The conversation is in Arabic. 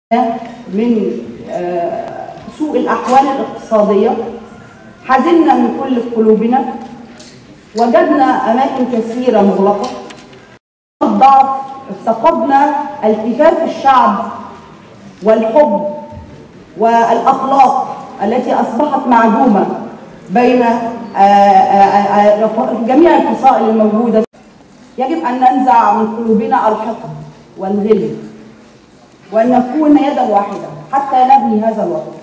من سوء الأحوال الاقتصادية، حزنا من كل قلوبنا، وجدنا أماكن كثيرة مغلقة، الضعف، افتقدنا التفاف الشعب والحب والأخلاق التي أصبحت معدومة بين جميع الفصائل الموجودة. يجب أن ننزع من قلوبنا الحقد والغل وأن نكون يدا واحدة حتى نبني هذا الوطن.